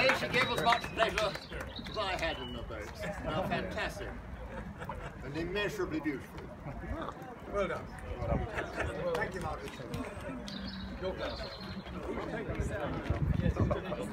Nay, she gave us much pleasure as I had in the boat. Now, fantastic. And immeasurably beautiful. Well done. Thank you, Margaret. Your glass.